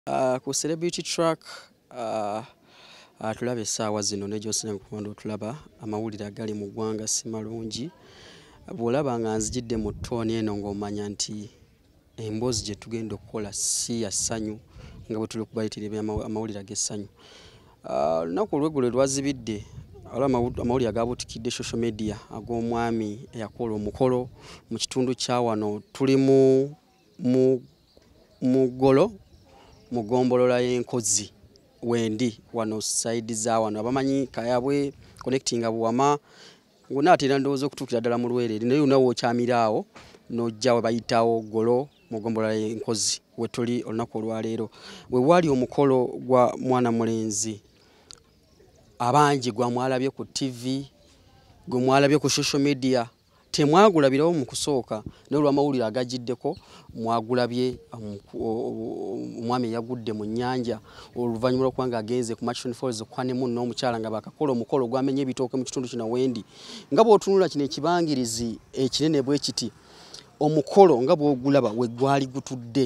Ku celebrity track tulaba essaawa zino ne gy'osinga kukondo tulaba amawulire agali mu ggwanga si malungi. Bw'olaba nga nzijidde mu ttooni eno ng'omanya nti emboozi gye tugenda okukola si ya ssanyu nga bwe tuli okubayitira amawulire ag'essanyu. Olunaku olw'eggulo lwazibidde amawulire agaabuutikidde social media ag'omwami eyakola omukolo mu kitundu kya wano tuli mu Golo mu ggombolola y'Enkozi wendi wano side za wano abamanyi Kayabwe connecting Buwama ngonaatera ndowooza okutuukira ddala mu Lwerere naye lunawo okyamiraawo n'ojja we bayitawo Golo mu ggombolola y'Enkozi we tuli olunaku olwaleero we waali omukolo gwa mwana mulenzi abangi gwa mwalabye ku TV gwe mwalabye ku social media temwagulabirawo mu kusooka naye olw'amawulire agagiddeko mwagulabye omwami eyagudde mu nnyanja oluvannyuma lw'okuba ng'agenze ku Machine Falls okwanemuno n'omukyala nga bakakola omukolo gwamenye ebitooke mu kitundu kino wendi nga bw'otunula kino ekibangirizi ekinene bwe kiti omukolo nga bw'ogulaba we gwali gutudde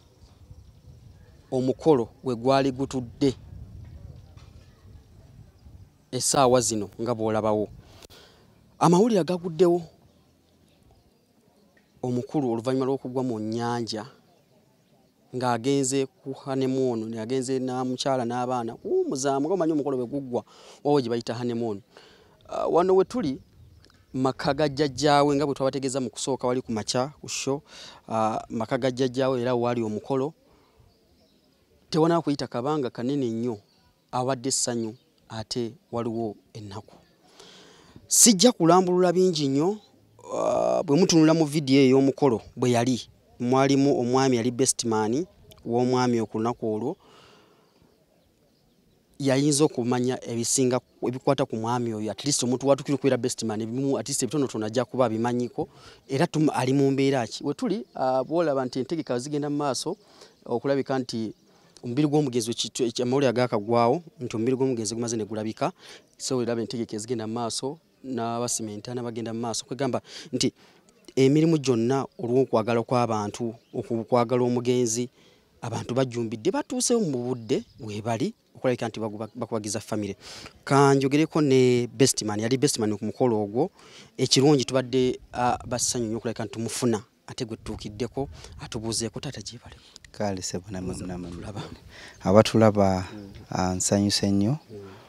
omukolo we gwali gutudde essaawa zino nga bw'olabawo amawulire agaguddewo omukulu oluvannyuma lw'okugwa mu nnyanja ng'agenze ku honeymoon agenze na mukyala n'abaana muzaamu omanyi omukolo bwe guggwa wawo gye bayita honeymoon. Wano we tuli maka ga jjajjaawe nga bwe twabategeeza mu kusooka wali ku makya ku show maka ga jjajjaawe era waali omukolo tewanaba kuyita kabanga kanene nnyo awadde essanyu ate waliwo ennaku. Sijja kulambulula bingi nnyo bwe mutunula mu vidiyo ey'omukolo bwe yali mwalimu omwami yali bestman w'omwami ku lunaku olwo yayinza okumanya ebisinga ebikwata ku mwami oyo at least omuntu watukira okubeera bestman ebimu at least ebitonotono ajja kuba abimanyiko era ali mu mbeera ki we tuli bw'olaba nti entegeka zigenda mu maaso okulabika nti omubiri gw'omugenzi amawulire agaakagwawo nti omubiri gw'omugenzi gumaze ne gulabika so olaba entegeka ezigenda mu maaso n'abasimenta n'abagenda mu maaso kwegamba nti emirimu gyonna olw'okwagala kw'abantu okwagala omugenzi abantu bajjumbidde batuusewo mu budde webali okulabika nti bakubagiza famire. Kanjogereko ne bestman yali bestman ku mukolo ogwo ekirungi tubadde bassanyu nnyo okulabika nti tumufuna ate gwe tutuukiddeko atubuuzeeko taata gyebale kale sebona abatulaba nsanyuse nnyo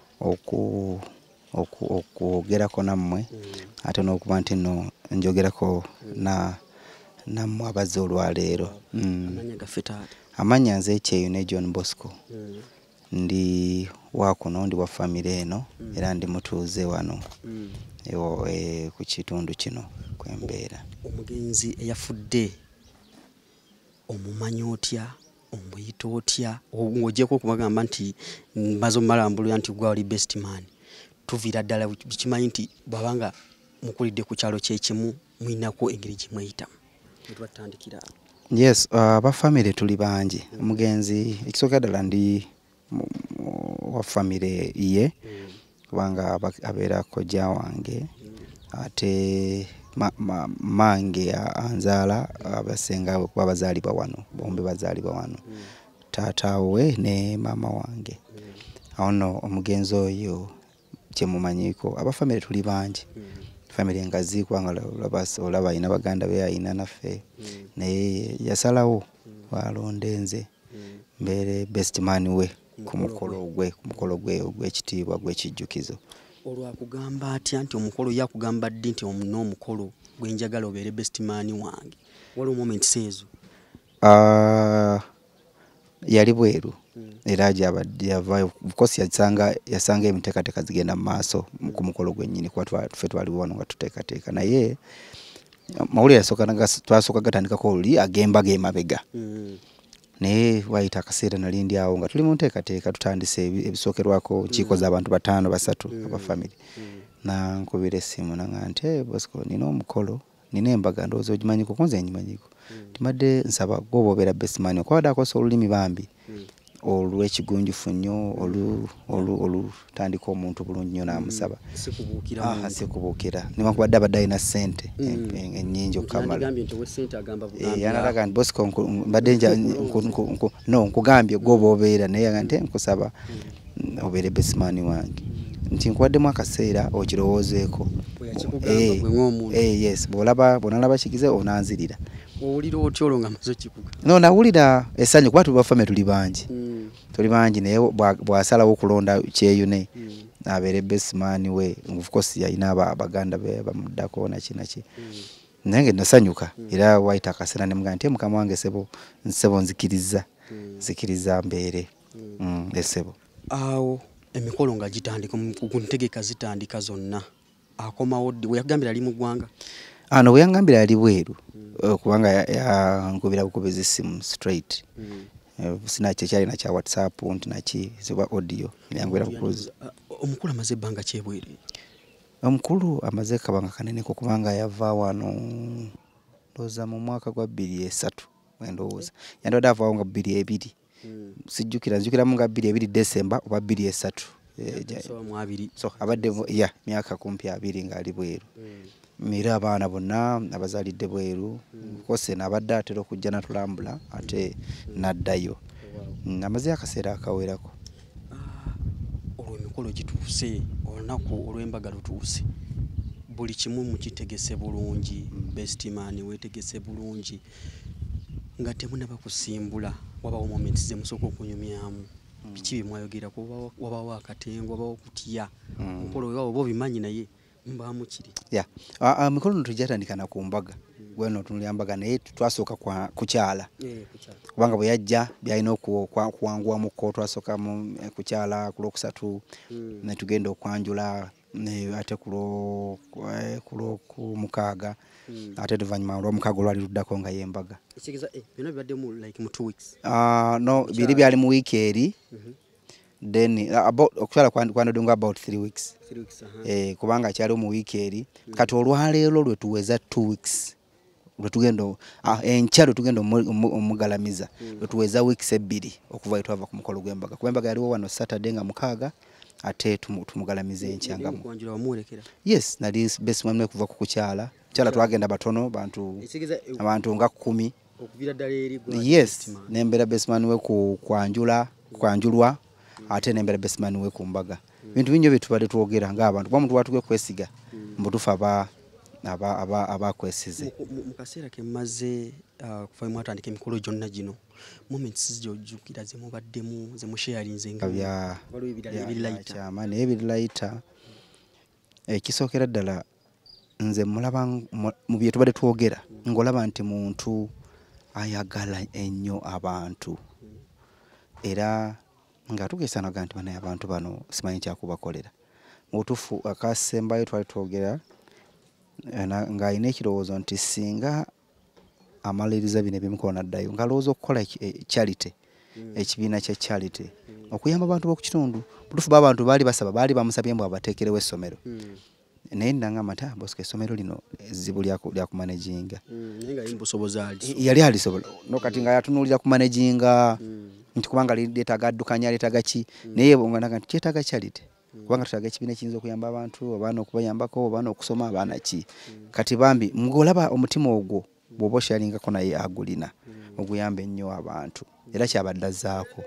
okwogerako nammwe ate n'okuba nti nno njogerako nammwe abazze olwaleero. Amanya nze Kyeyo ne John Bosco ndi wakuno ndi wa famire eno era ndi mutuuze wano ku kitundu kino kwembeera. Omugenzi eyafudde omumanyi otya omuyita otya ng'ogyeko okubagamba nti mbaze omumalambulira nti gwe wali bestman tuviira ddala bikimanyi nti bw'abanga mukulidde ku kyalo kyekimu mwinako engeri gye mweyitamu netwatandikira. Yes, abafamire tuli bangi. Omugenzi ekisooka ddala ndi wa famire ye kubanga abeera kojja wange ate mange anzaala abasenga kuba bazaalibwa wano bombi bazaalibwa wano taata we ne maama wange awo nno omugenzi oyo kyemumanyiko abafamire tuli bangi famire engazi kubanga olaba alina baganda be alina naffe naye yasalawo walonda nze mbeere bestman we ku mukolo gwe ogw'ekitiibwa gw'ekijjukizo. Olwakugamba atya nti omukolo yakugamba ddi nti n'omukolo gwe njagala obeere bestman wange waliwo moments ezo? Yali bweru era gyava because yasanga emiteekateeka zigenda mu maaso ku mukolo gwennyini kuba ffe twaliwo wano nga tuteekateeka naye mawulire twasooka gatandikako oli agemba gemabega naye wayita akaseera nali ndi awo nga tuli mu nteekateeka tutandise ebisookerwako nkiiko z'abantu 5 3 abafamire nankubira essimu naŋŋamba nti Bosco nina omukolo nina embaga ndowooza ogimanyiko kunze nyimanyiko timadde nsaba gwoba obeera bestman okwabadde akosa olulimi bambi olw'ekigunjufu nnyo olutandika omuntu bulungi nnyo n'amusaba sikubuukira newankubadde abadde alina ssente ennyingi okukamala nti Bosco mbadde nkugambye gwe oba obeera naye yaga nti nkusaba obeere bestman wange nti nkuwaddemu akaseera okirowoozeeko yes bw'onalaba kigize onanzirira owulira otya olwo nga maze okikuga no nawulira essanyu kuba tubafame tuli bangi naye bw'asalawo okulonda kyeyune abeere bestman we of course yalina abaganda be bamuddako naki nange nasanyuka era wayita akaseera nemuga nti mukama wange nsebo nzikiriza mbeere esebo awo emikolo nga gitandika kuntegeka zitandika zonna akomawo we yagambira ali mu ggwanga ano we yangambira ali bweru kubanga yankubira bukubiza essimu straight sina kyekyalina kya WhatsApp nti naki ziba audio yangubira bukubiza omukulu amaze ebbanga kyebwere omukulu amaze kabanga kanene ko kubanga yava wano ndoza mu mwaka gwa 2003 ndowooza yandodde avaawo nga 2002 nzijukira mu nga 2002 December oba 2003 so abadde myaka kumpi 2 ng'ali bweru era abaana bonna abazaalidde bweru kose nabadde atera okujja natulambula ate naddayo amaze akaseera akawerako olw'emikolo gituuse olunaku olw'embaga lutuuse buli kimu mukitegese bulungi bestman weetegese bulungi nga temunaba kusimbula wabawo moments ze musooka okunyumyamu biki bimwayogerako wabawo akatengo wabawo okutya omukolo wewawo oba obimanyi naye mbaamu kiri mikolo no tujatandika na ku mbaga gweno tunulya mbaga naye twasooka kukyala kubanga bwe yajja byalina okuwanguwamuko twasooka kukyala ku lwokusatu ne tugenda okwanjula ate ku mukaaga ate luvannyuma olw'omukaaga olwali luddako nga yembaga no biri byali mu wiiki eri then okukyala kwanodunga about 3 weeks kubanga kyali mu wiiki eri kati olwaleero lwe tuweza 2 weeks lwetugenda enkya lwetugenda omugalamiza lwetuweza weeks 2 okuva twava ku mukolo gw'embaga kuba embaga yaliwo wano Saturday nga mukaaga ate tumugalamiza enkya nga yes nali bestman we kuva ku kukyala kyala twagenda batono abantu nga 10 yes nembera bestman we kwanjulwa ate nembera bestman we ku mbaga bintu binyo bitubadde twogera ng'abantu kuba muntu watuge kwesiga mbutufu abakwesize mu kaseera ke mmaze kuva mwatandika emikolo gyonna gino moments gyojjukira ze mubaddemu ze musharinze naye ebirilayita ekisookera ddala nze mulaba mu bye tubadde twogera ng'olaba nti muntu ayagala ennyo abantu era nga tugeesanaga nti banaye abantu bano simanyi kyakubakolera mu butuufu akasembayo twali twogera ng'alina ekirowoozo nti singa amaliriza bino ebyemikono naddayo ng'alowooza okukola charity ekibiina kya charity okuyamba abantu b'okukitundu butuufu b'abantu baali basaba baali bamusabye mbu abateekerewo essomero naye nangamba nti Bosco essomero lino ezzibu lya kumanaginga yali alisobola no kati nga yatunuulira kumanaginga nti kubanga leetaaga addukanya leetaaga ki naye nga nti kyetaaga charity kubanga tutaaga ekibiina ekiyinza okuyamba abantu abaana okubayambako abaana okusoma abaana ki kati bambi ng'olaba omutima ogwo bw'oba okyalingako naye agulina oguyamba ennyo abantu era kyabaddazaako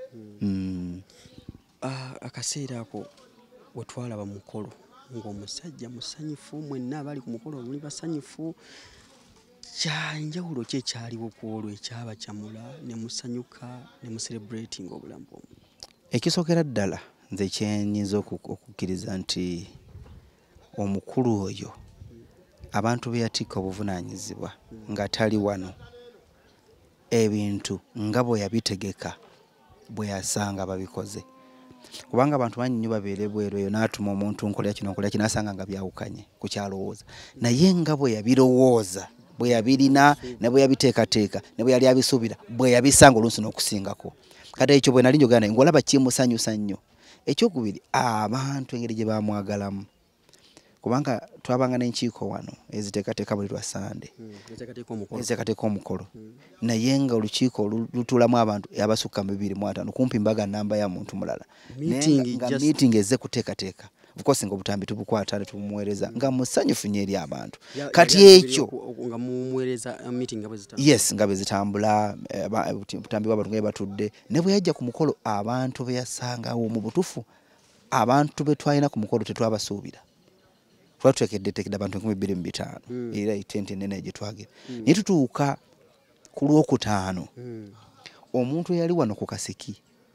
akaseera ako we twalaba mukolo ng'omusajja musanyufu mwenna abali ku mukolo muli basanyufu kyanjawulo ki ekyaliwo ku olwo ekyabakyamula ne musanyuka ne mucelebrating obulamu bwomwe ekisookera ddala nze kyenyinza okukkiriza nti omukulu oyo abantu be yatikka obuvunaanyizibwa nga tali wano ebintu nga bwe yabitegeka bwe yasanga babikoze kubanga abantu bangi nnyo babeere bweru eyo n'atuma omuntu nkolera kino asanga nga byawukanye ku kyalowooza naye nga bwe yabirowooza bwe yabirina ne bwe yabiteekateeka ne bwe yali abisuubira bwe yabisanga oluusi n'okusingako kati ekyo bwe nali njogera naye ng'olaba kimusanyusa nnyo ekyokubiri abantu engeri gye baamwagalamu kubanga twabanga n'enkiiko wano eziteekateeka buli lwa Sande eziteekateeka omukolo naye nga olukiiko lutuulamu abantu abasukka mu 250 kumpi mbaga namba ya muntu mulala nga meeting ezze kuteekateeka of course nga obutambi tubukwata ne tumuweereza nga musanyufu nnyo eri abantu kati ekyo nga mumuweereza meeting yes nga bezitambula obutambi bw'abantu nga batudde ne bwe yajja ku mukolo abantu be yasangawo mu butufu abantu be twalina ku mukolo tetwabasuubira twatutekedde abantu 2500 era itente nene gye twagira naye tutuuka ku Lwokutaano omuntu eyali wano ku kasiki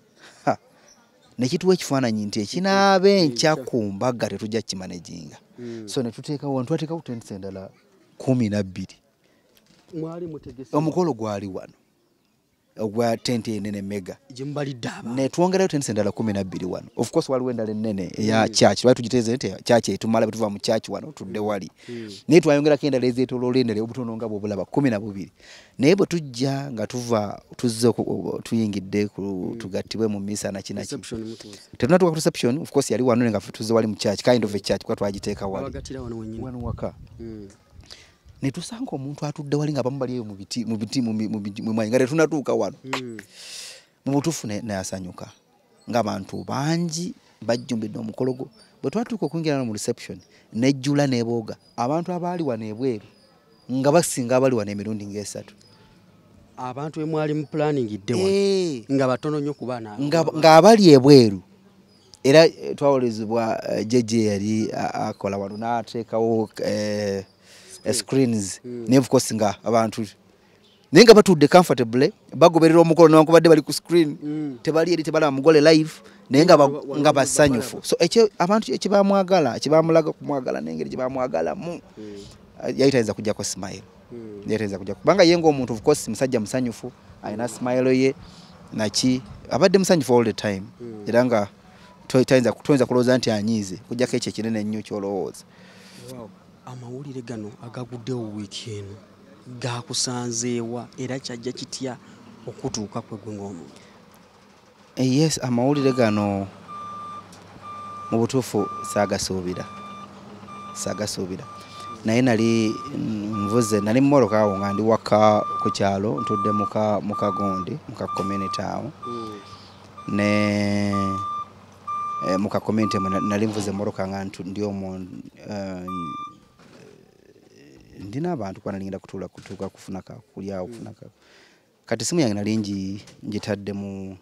nekituwa ekifaananyi nti ekinaabe enkya ku mbaga tetujja kimanaginga so ne tuteekawo twateekawo tente endala 12 omukolo gwali wano ogwa tente enene mega ne twongerayo tente endala 12 wano of course waliwo endala ennene eya church lwali tugiteeze nti church etumala betuva mu church wano tudde wali naye twayongerako endala ezeetooloola endala obutono nga bw'obulaba 12 naye bwe tujja nga tuzze tuyingidde tugattibwe mu misa nakinaki tetunatuuka ku reception of course yali wano nga tuzze wali mu church kind of a church kuba twagiteeka wali wano waka ne tusanga omuntu atudde wali nga bamu bali mu biti mu mwanyi nga tetunatuuka wano mu butuufu n'asanyuka ng'abantu bangi bajjumbidde omukolo gwo bwe twatuuka okuyingira mu reception nejjula n'ebooga abantu abaali wano ebweru nga basinga abali wano emirundi nga 3 abantu be mwali mu planning idde wano nga batono nnyo ku baana nga abali ebweru era twawulizibwa jeje yali akola wano n'ateekawo screens ne of course nga abantu nenga batudde comfortable bagoberera omukolo n'ankubadde bali ku screen tebali eri tebala Omugole live nenga nga basanyufu so ekyo abantu ekibamwagala ekibamulaga kumwagala nengeri kibamwagala mu yayitaza kujja ko smile yayitaza kujja kubanga yengo omuntu of course musajja musanyufu ayina smile ye nachi abadde musanyufu all the time era nga toyitaza kuloza nti anyize kujja keche kinene nnyo kyolowooza amawulire gano agaguddewo wiiki eno gakusanzeewa era kyajja kitya okutuuka kwe gwe ng'omuntu yes amawulire gano mu butuufu saagasuubira naye nali nvuze nali mmoloka awo nga ndi waka ku kyalo ntudde mu kagondi mu ka community awo ne mu ka community nali mvuze mmoloka nga ndi omu ndina abantu kwa nalinda kutuuka kufuna kulyawo kufuna kati simu yange nalingi njitadde mu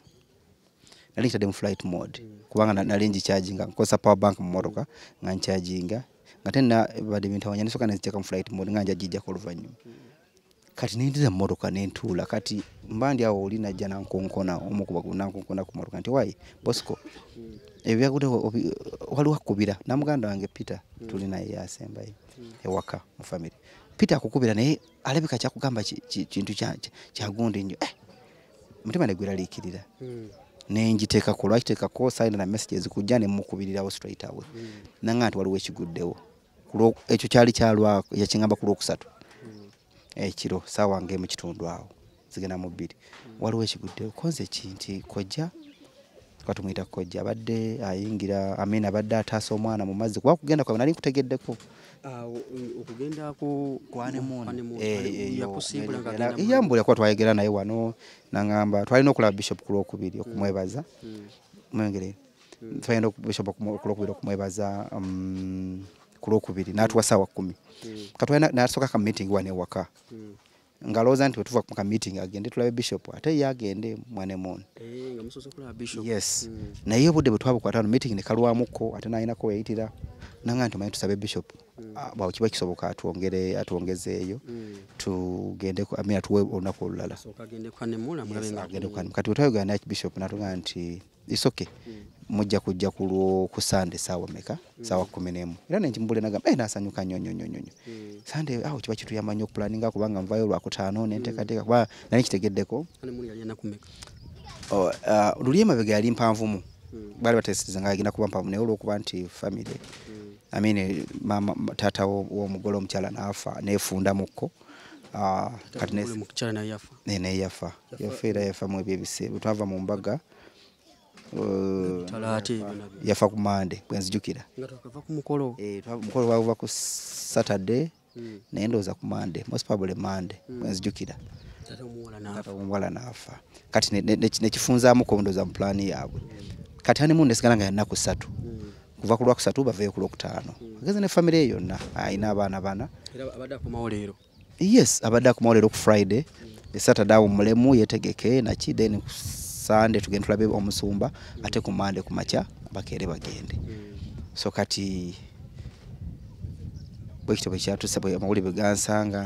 flight mode kubanga nalingi charging nkosa power bank mu motoka nga charginga ngatena bade bintawanya nisoka neziteka mu flight mode nga njajija ko luvanyuma kati nindiza mu motoka nentula kati mbandi awo oli najja nankonkona omukuba nankonkona ku motoka nti wai Bosco ebyagude waliwo kubira na muganda wange Peter tulina yasembaye ewaka mu family Peter akukubira naye alabika kyakugamba kintu kyagundi nnyo mutima negwira likirira nenjiteeka ko lwakiteeka ko sign na messages kujja ne mukubirirawo straight away nanga nti waliwo ekiguddewo ekyo kyali kyalwa yakingamba ku Lwokusatu ekiro sawa nge mu kitundu awo zigena mu 2 waliwo ekiguddewo konze kinti kojja katumwita kojja abadde ayingira amina abadde ataasa omwana mu mazzi kuba kugenda kwa nali nkutegeddeko okugenda ku kwane muno yambula kwa twayegera naye wano nangamba twalina okulaba bishop ku Lwokubiri okumwebaza mwengere twayenda bishop ku Lwokubiri okumwebaza ku Lwokubiri natuwa sawa 10 katwayina nasoka ka meeting wane waka ngaloza nti tuva ku meeting agende tulabe bishop ate yagende mwane muno nga musoso kula bishop yes naye budde butwabo kwatano meeting ne kalwamuko ate nayina ko yayitira nanga nti manyi tusabe bishop bawo kiba kisoboka atuongezeeyo tugende ku amina tuwe onako olulala so kagende kwane mula mulabenga agende kwane kati utayogana na bishop natuga nti it's okay mujja kujja ku Sunday sawa meka sawa 11 era nenjimbule nagamba nasanyuka nyonyo Sunday aho kiba kitu yamanyo planninga kubanga mvayo lwa kutaano nenteekateeka kuba nali kitegeddeko muli yali na kumeka luliyema bega yali mpanvumu bali batesiza nga agenda kuba mpavu naye olwokuba nti family amine mama tata w'omugole omukyala n'afa nefunda mukko kati omukyala naye yafa yafa yafeera yafa mu ebyo ebise twava mu mbaga yafa ku Monday bwenzijukira mukolo wava ku Saturday naye ndowooza ku Monday most probably Monday bwenzijukira omuwala n'afa kati nekifunzaamuko ndowooza mu pulaani yaabwe kati honeymoon esigala nga yanaku 3 kuva ku Lwakusatu baveeyo ku Lwokutaano ageze ne famire ye yonna ayina abaana bana abadde akomawo leero yes abadde akomawo leero ku Friday Saturday awummulemu yetegeke naki then ku Sunday tugenda tulabe omusumba ate ku Monday ku makya bakeere bagende so kati bwekityo bwekyatuuse amawulire bwegansanga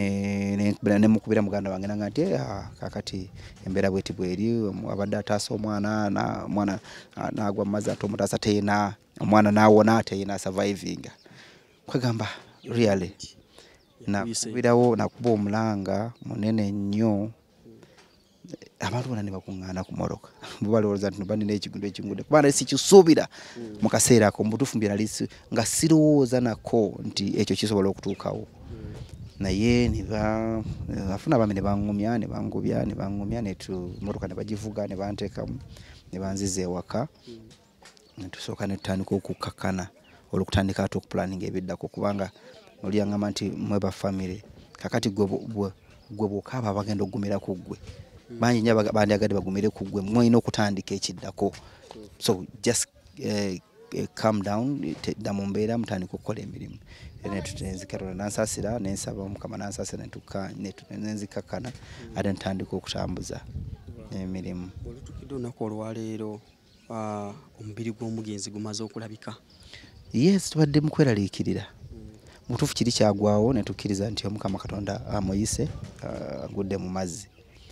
ne mukubira muganda wange nanga nti kakati embeera bweti bweri abadde ataasa omwana n'agwa mu mazzi ate omutaasa teyina omwana n'awona teyina surviving kwegamba really nakubirawo nakuba omulanga munene nnyo abantu bonna ne bakuŋŋaana ku moroka bo balowooza nti noba nina ekigundu kubanga sikisuubira mu kaseera ako mubutuufu mbyera nga sirowooza nako nti ekyo kisobola okutuukawo naye afuna abami ne baŋŋumya ne bangubya ne baŋŋumya moroka ne bagivuga ne banteekamu ne banziza ewaka ne tusooka ne tutandika okukakkana olwokutandika ate okupulaninga ebiddako kubanga oli yaŋŋamba nti mweba famire kakati gwe bw'okaaba bagenda okugumira ku ggwe bangi nnyo bandyagadde bagumire ku ggwe mwolina okutandika ekiddako so just calm down dda mu mbeera mutandika okukola emirimu nenzikatonda nansaasira nensaba Mukama nansaasira nenzikakkana ate ntandika okutambuza emirimu. Olutukidde olunaku olwaleero omubiri gw'omugenzi gumaze okulabika? Yes, tubadde mu kweraliikirira mutuufu kiri kyagwawo ne tukkiriza nti Omukama Katonda amuyise agudde mu mazzi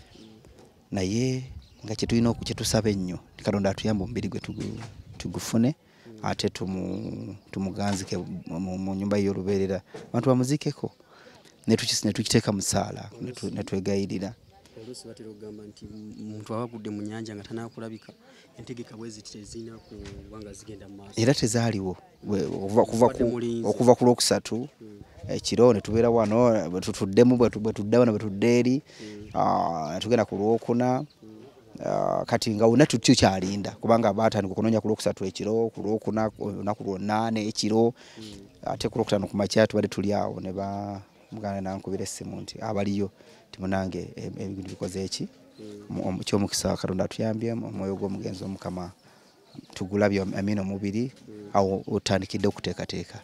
naye nga kyetusaba ennyo Katonda atuyamba omubiri gwe tugufune ate tumuganzike mu nnyumba y'olubeerera abantu bamuziikeko ne tukiteeka mu ssaala ne twegayirira. Oluusi batera okugamba nti omuntu aba agudde mu nnyanja nga tanaakulabika entegeka bwe ziti tezirina kuba nga zigenda mu maaso era tezaaliwo okuva ku Lwokusatu ekiro ne tubeera wano tutuddemu bwe tudda wano bwe tudda eri tugenda ku Lwokuna kati nga wonna tukyalinda kubanga baatandika okunoonya ku Lwokusatu ekiro ku Lwokuna olunaku lwonna ekiro ate ku Lwokutaano ku makya tubadde tuli awo ne muganda nankubira essimu nti abaliyo timunange ebintu bikoze eki kyomukisa Katonda atuyambye omwoyo gw'omugenzi Omukama tugulabye amina omubiri awo otandikidde okuteekateeka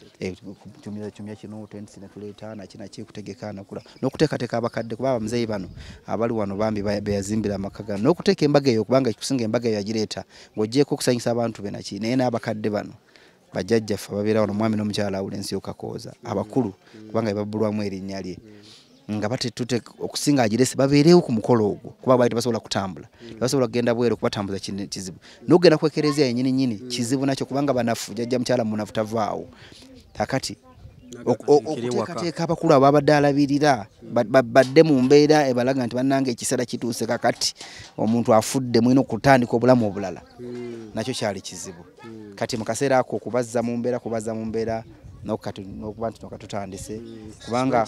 tumya kino tendisi ne tuleeta naki kutegeka n'okuteekateeka abakadde kuba abamuzeeyi bano abali wano bambi beyazimbira amaka gano n'okuteeka embaga eyo kubanga kusinga embaga eyo yagireeta ng'ogyeko okusanyusa abantu be naki naye n'abakadde bano bajjajjaffe ababeera wano omwami n'omukyala Awulensi Okakooza abakulu kubanga babbulwamu erinnya lye nga batetute okusinga agirese babeerewo ku mukolo ogwo kuba baali tebasobola kutambula tebasobola kugenda bweru kubatambuza kizibu n'okugenda ku ekereziya yennyini kizibu nakyo kubanga banafu jjajja mukyala munafu tavaawo kakati okuteekateeka abakulu abo babadde alabirira badde mu mbeera ebalaga nti bannange ekiseera kituuse kakati omuntu afudde mulina okutandika obulamu obulala nakyo kyali kizibu kati mu kaseera ako kubaza mu mbeera n'okuba nti katutandise kubanga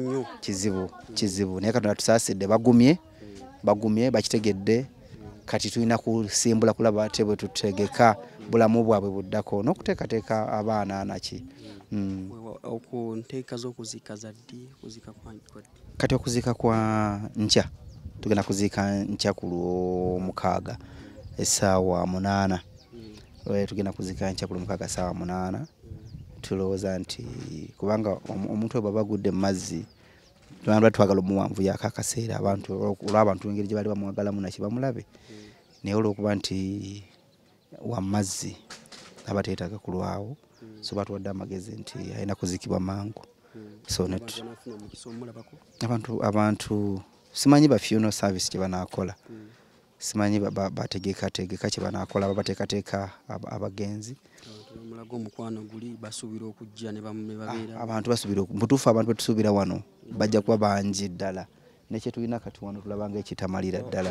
kizibu naye Katonda tusaasidde bagumye bakitegedde kati tulina kusimbula kulaba ate bwe tutegeka bulamu bwabwe buddako n'okuteekateeka abaana naki nteeka z'okuziika zaddi kuziika kati okuziika kwa nkya tugenda kuziika nkya ku Lwomukaaga essaawa 8 tugenda kuziika nkya ku Lwomukaaga essaawa 8 tulowooza nti kubanga omuntu bw'aba agudde mu mazzi twagala omuwanvu yaako akaseera olw'abantu engeri gye bali bamwagalamu naki bamulabe naye olw'okuba nti wa mazzi aba teetaaga kulwawo so batuwadde amagezi nti alina kuzikibwa mangu so abantu simanyi ba funeral service gye banaakola simanyi bategekategeka kye banaakola babateekateeka abagenzi omulago omukwano guli basuubira okujja ne babeera abantu basuubira mutuufu abantu betusuubira wano bajja kuba bangi ddala nekye tulina kati wano tulabanga ekitamalira ddala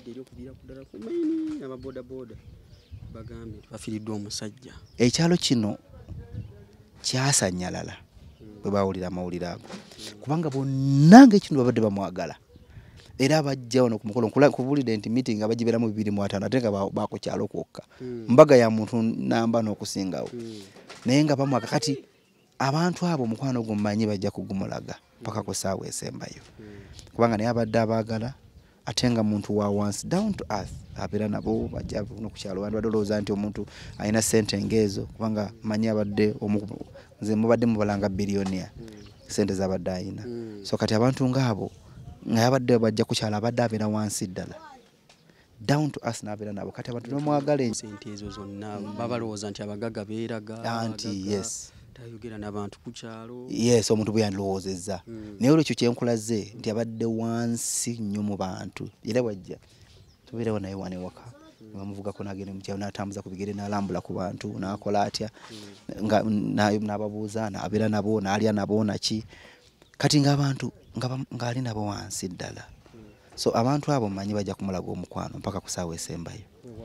bafiiriddwa omusajja ekyalo kino kyasanyalala bwe bawulira amawulire ago kubanga bonna ng'ekintu babadde bamwagala era bajja wano ku mukolo kubulide nti meeting abagiberamu 205 ate nga bakukyalo kwokka mbaga ya muntu namba n'okusingawo naye nga bamwaga kati abantu abo mukwano gummanyi bajja kugumulaga paka ku saawa esembayo kubanga naye abadde abaagala ate nga muntu wa once down to earth abeera nabo bajja no kukyalo bantu badolooza nti omuntu alina sente ngeezo kubanga manyi abadde nze mubadde mubalanga bilionia sente z'abadde ayina so kati abantu ng'abo nga abadde bajja kukyala abadde abeera wansi ddala down to us n'abeera nabo kati abantu nomwagala sente ezo zonna babalowooza nti abagagga beeraga anti yes tayogera n'abantu ku kyalo yes omuntu bwe yandirowoozezza naye olwekyo kyenkulaze nti abadde wansi nnyo mu bantu era bwajja tubeerewo naye wane waka bamuvugako n'agenda mu kyalo n'atambuza ku bigere n'alambula ku bantu n'akola atya n'ababuuza n'abeera nabo n'alya nabo naki kati ng'abantu ng'ali nabo wansi ddala so abantu abo mmanyi bajja kumulaga omukwano mpaka ku saawa esembayo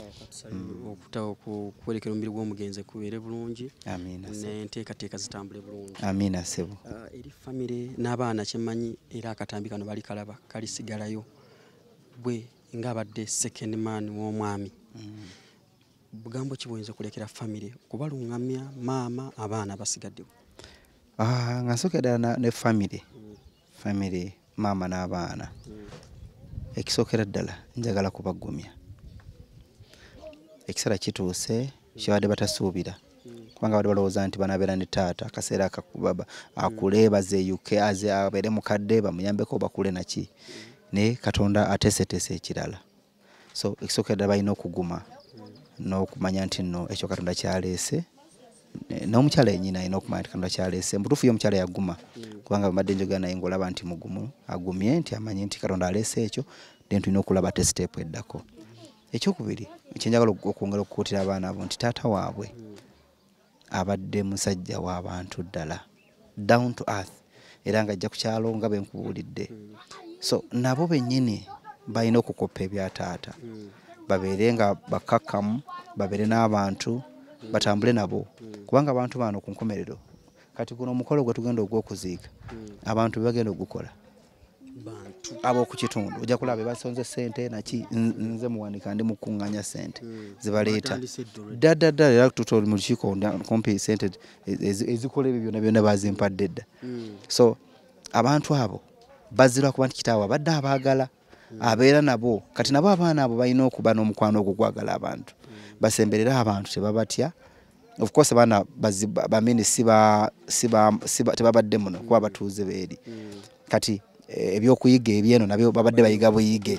okuwerekera omubiri gw'omugenzi kubeere bulungi amiina n'enteekateeka zitambule bulungi amiina ssebo eri famire n'abaana kyemmanyi era akatambi kano bali kalaba kalisigalayo bwe ng'abadde second man w'omwami bugambo ki buyinza okulekera famire kubalungamya maama abaana basigaddewo nga nsooka ddala ne famire maama n'abaana ekisookera ddala njagala kubagumya ekiseera kituuse kyabadde batasuubira kubanga badde balowooza nti banaabeera ne taata akaseera akakubaba akule bazeeyuke abeere mukadde bamuyambeko bakule naki naye Katonda ateeseteese ekirala so ekisookera ddala balina okuguma n'okumanya nti nno ekyo Katonda kyaleese n'omukyala yennyina alina okumanya nti Katonda kyaleese mbutuufu ye omukyala yaguma kubanga bambadde njogera naye ng'olaba nti mugumu agumye nti amanyi nti Katonda aleese ekyo then tulina okulaba ate siteepu eddako ekyokubiri ekyenjagala okwongera okukuutira abaana abo nti taata waabwe abadde musajja w'abantu ddala down to earth era ng'ajja ku kyalo nga bwe nkubuulidde so nabo bennyini balina okukoppa ebya taata babeere nga bakkakkamu babeere n'abantu batambule nabo kubanga abantu bano ku nkomerero kati guno omukolo gwe tugenda ogw'okuziika abantu bagenda okugukola abo ku kitundu ojja kulaba basonze sente naki nze muwanika ndi mukuŋŋaanya sente zibaleeta ddadda era tutoli mu lukiiko kumpi sente ezikola ebyo byonna byonna bazimpadde dda so abantu abo bazirwa kuba nti kitaawe abadde abaagala abeera nabo kati nabo abaana abo balina okuba n'omukwano ogwo gwagala abantu basemberera abantu tebabatya of course abaana bamini tebabadde muno kuba batuuze beeri kati ebyokuyiga ebyeno nabyo babadde bayiga buyige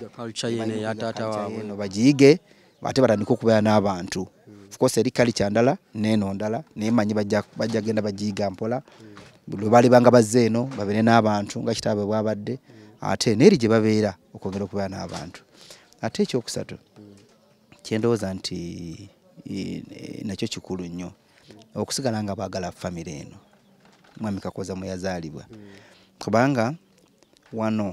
no bagiyige ate batandika okubeera n'abantu of course eri kali kyandala neeno ndala naye manyi bajja genda bagiyiga mpola lwe balibanga bazze eno babeere n'abantu nga kitaabwe bwabadde ate neeri gye babeera okwongera okubeera n'abantu ate ekyokusatu kyendowooza nti nakyo kikulu nnyo okusigala nga baagala famire eno mwami Kakoza mwe yazaalibwa kubanga wano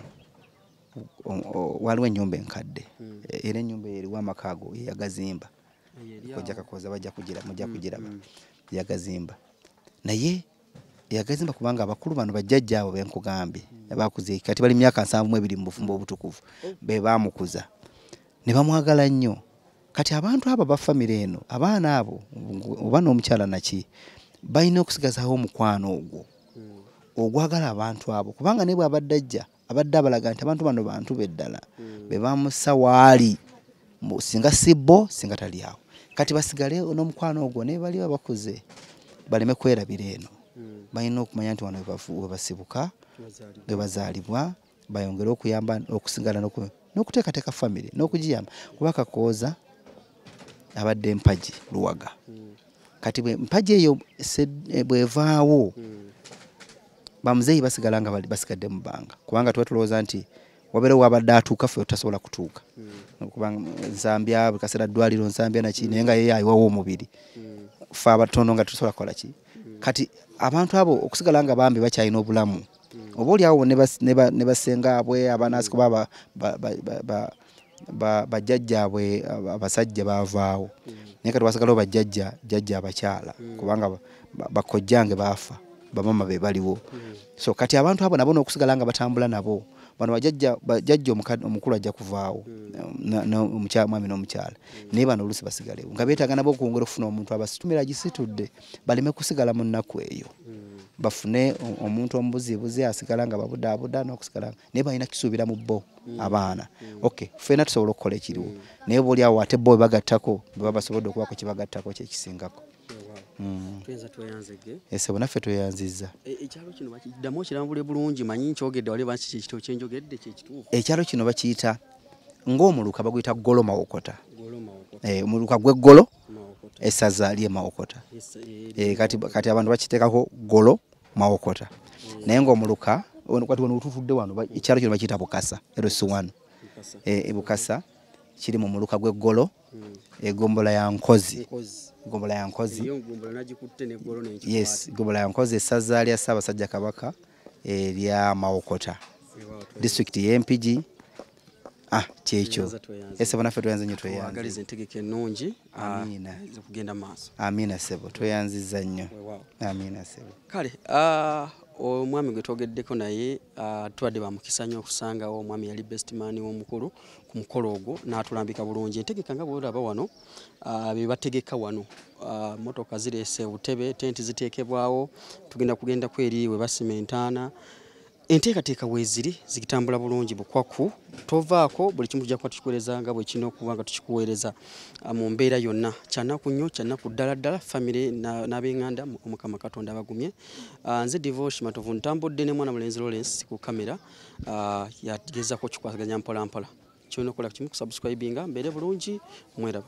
waliwo ennyumba enkadde era ennyumba eriwo amakaago yagazimba kojja Kakoza mujja kugiraba yagazimba naye yagazimba kubanga abakulu bano bajjajja abo benkugambye abakuze kati bali myaka 72 mu bufumbo obutukuvu be baamukuza ne bamwagala nnyo kati abantu abo ba famire eno abaana abo oba n'omukyala naki balina okusigazaho omukwano ogwo ogwagala abantu abo kubanga ne bw'abadde ajja abadde abalaga nti abantu bano bantu beddala be bamussa waali singa sibbo singa tali awo kati basigale n'omukwano ogwo ne bali abakuze baleme kwerabira eno balina okumanya nti wano we basibuka we bazaalibwa bayongere okuyamba okusigala n'okuteekateeka famire n'okugiyamba kuba Kakooza abadde mpagi luwaga kati mpagi eyo bwevaawo bamuzeeyi basigala nga basigadde mu bbanga kubanga tuba tulowooza nti wabeerewo wabadde atuuka ffe tasobola kutuuka kubanga nsambya buli kaseera ddwaliro nsambya naki naye nga ye ayiwawo omubiri ffe abatono nga tusobola kukola ki kati abantu abo okusigala nga bambi bakyalina obulamu oba oliawo ne basengaabwe abanaasi kuba bajjajjaabwe abasajja baavaawo naye kati wasigalawo bajjajja abakyala kubanga bakojjange baafa bamama be baliwo so kati abantu abo nabo n'okusigala nga batambula nabo bano bajjajja omukulu ajja kuvaawo mwami n'omukyala naye bano oluusi basigalewo nga beetaaga nabo okwongera okufuna omuntu abasitumira agisitudde baleme kusigala mu nnaku eyo bafune omuntu omubuzibuzi asigala nga babudaabuda n'okusigala naye balina kisuubira mu bo abaana okay ffena tusobola okukola ekiriwo naye boli awo ate bo bagattako baba basobodde okubaako kibagattako kyekisingako ese bonaffe tweyanzizza ekyalo kino bakiddamu okirambule bulungi manyi nkyogedde wali bansi ekitabo kyenjogedde kyekituufu ekyalo kino bakiyita ng'omuluka baguyita golo mawokota omuluka gw'eggolo essaza ly'e mawokota kati abantu bakiteekako golo mawokota naye ng'omuluka kati wano tutudde wano ekyalo kino bakiyita bukasa rs1 bukasa kiri mu muluka gw'eggolo egombola ya nkozi yes gombola ya nkozi essaza lya Ssaabasajja Kabaka erya Mawokota district y'Empigi kyekyo ese bonaffe tweyanze nnyo twagaliza entegeka ennungi kugenda maaso amina sebo tweyanzizza nnyo amina sebo kale omwami gwe twogeddeko naye tubadde bamukisa nnyo okusangawo omwami yali bestman w'omukulu ku mukolo ogwo n'atulambika bulungi entegeka nga bwolaba wano be bategeka wano motoka zireese obutebe tenti ziteekebwawo kugenda kweri we basimentaana enteekateeka weeziri zikitambula bulungi bukwaku tovaako buli kimu tujja kuba tukikuweereza nga bwe kirina okuba nga tukikuweereza mu mbeera yonna kyanaku nnyo kyanaku ddala famire n'ab'eŋŋanda omukama katonda abagumye nze divorce matovu ntambudde ne mwana mulenzi Lawrence ku kamera yagezaako kikwasaganya mpola kyona okola kimu kusubscribinga mbeere bulungi mweraba